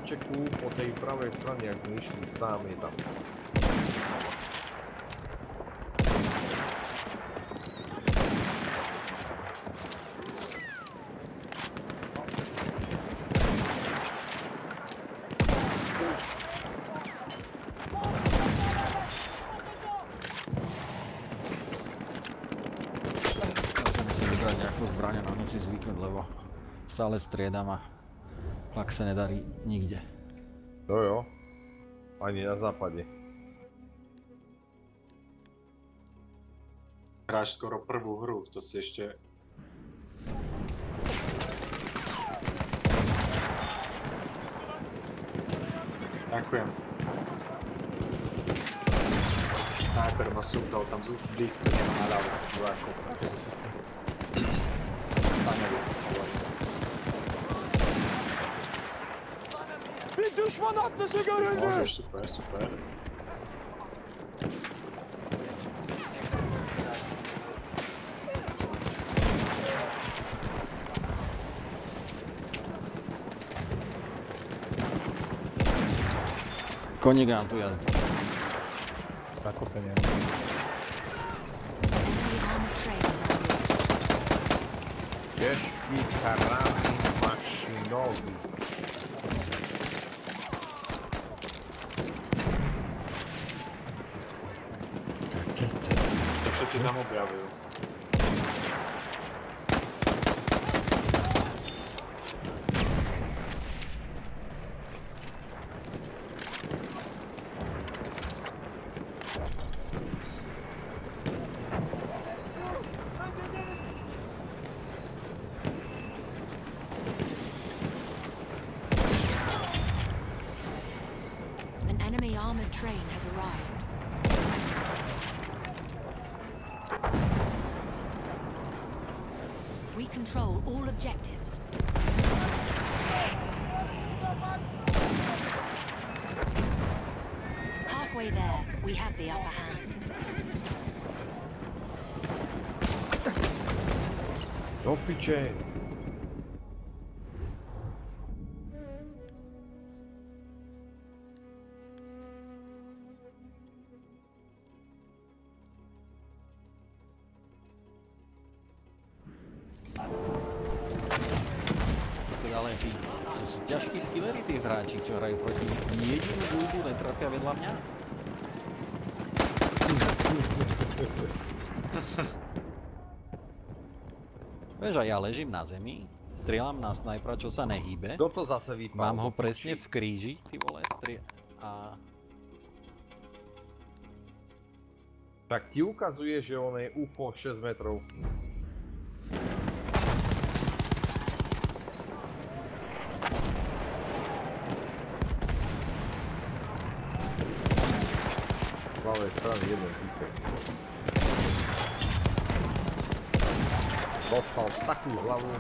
domčeku po tej pravej strane, ak sme išli, sám je tam. Zbraň na noci zvyknúť, lebo stále striedam a fakt sa nedarí nikde. To jo, ani na západe. Hráš skoro prvú hru, to si ešte... Ďakujem. Sniper ma súdal tam blízko, nemá na ľavo, zákop. Bir düşman atlısı görüldü. Możesz, super, super. Koník nám tu jazdí. Zakopenie. Ťažký karabín mašinový. To všetci tam objavujú. Armored train has arrived. We control all objectives. Halfway there, we have the upper hand. Do piče. Ale tí, to sú ťažkí skillery tí hráči, čo hrajú proti jedinú ľudu, netrafia vedľa mňa. Vieš, a ja ležím na zemi, strieľam na snajpera, čo sa nehýbe. Kto to zase vypal? Mám ho presne v kríži, ty vole, a... Tak ti ukazuje, že on je UFO 6 metrov. Z pravej strany jeden týpek. Dostal takú hlavu.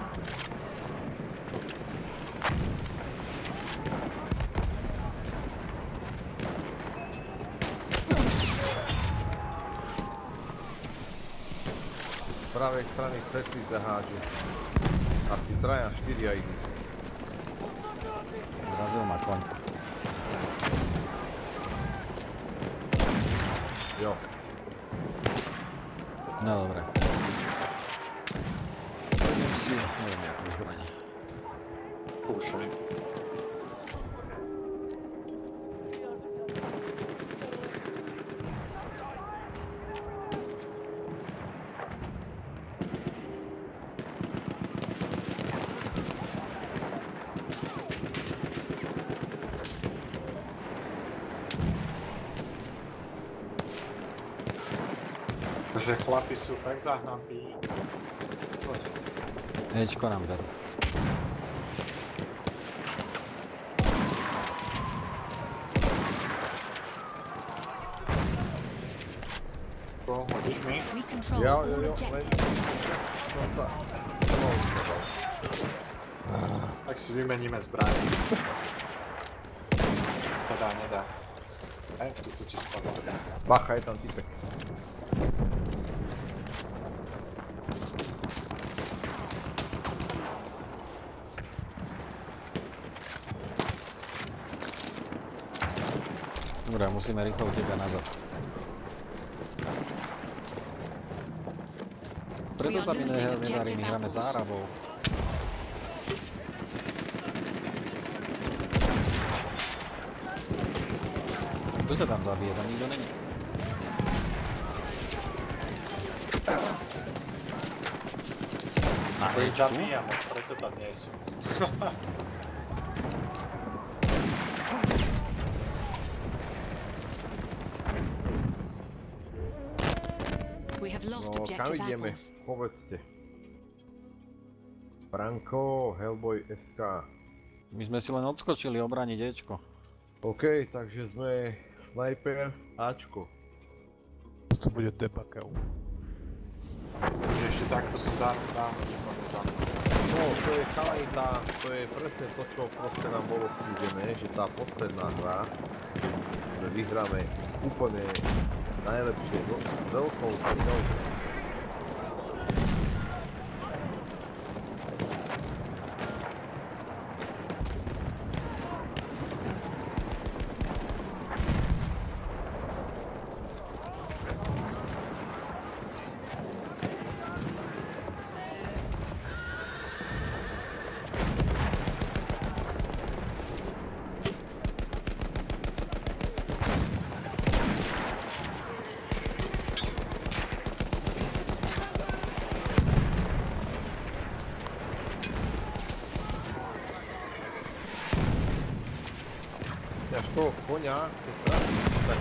Z pravej strany svetli zahážu. Asi 3 a 4 idú. Zrazil ma koň. Jo. No dobré. Poďme si, neviem, jakú zbraň. Kúšaj. Že chlapi sú tak zahnatí. Konec. Ečko nám berú. Hodíš mi? Jo, len... Tak si vymeníme zbraň. Teda nedá. Tuto ti spadlo. Bacha, je tam typek. Dobre, musíme rýchlo utekať nazad. Preto sa mi nedarí, my hráme za Arabov. Kto ťa tam zabije? Tam nikto není. To ich zabíjam, preto tam nie sú. We have lost No, kam objective ideme? apples. Povedzte. Franko, Hellboy SK. My sme si len odskočili obrániť Ečko. OK, takže sme Sniper Ačko. To bude debakel. Že ešte takto som dávno výkonu za mnou. No, to je chalanita, to je presne to, čo proste nám bolo slúbené, že tá posledná hra, že vyhráme úplne najlepšie, s veľkou cieľou. Až toho koňa, keď trafíš, tak...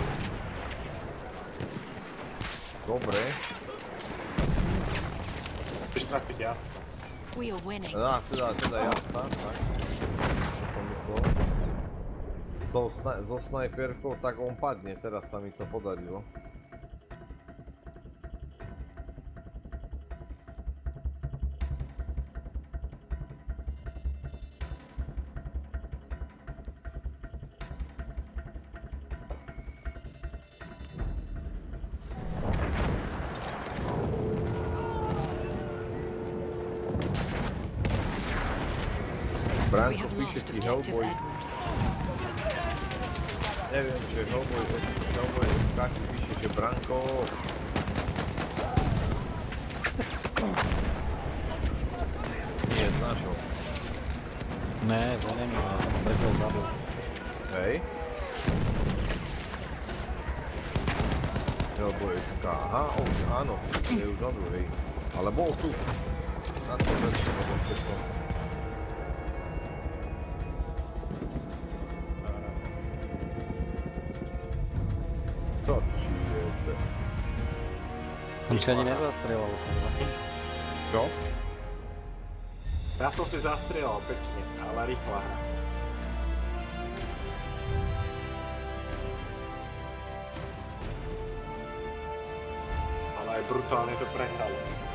Dobre. Chceš trafiť jazdca. We are winning. Teda jasná, tak. To som myslel. So snajperkou, tak on padne, teraz sa mi to podarilo. We Branko have píše lost ti objective Hellboy. Edward. Neviem, že Hellboy SK ti píše, že Branko. Nie, z našho. Ne, to není, ale preto zabil. Hej. Hellboy SK, aha, áno, je už na druhej. Ale bol tu. Na to vecne, lebo keď som... To či je to... On si ani nezastrelal. Čo? Ja som si zastrieľal pekne, ale rýchla hra. Ale aj brutálne to prehralo.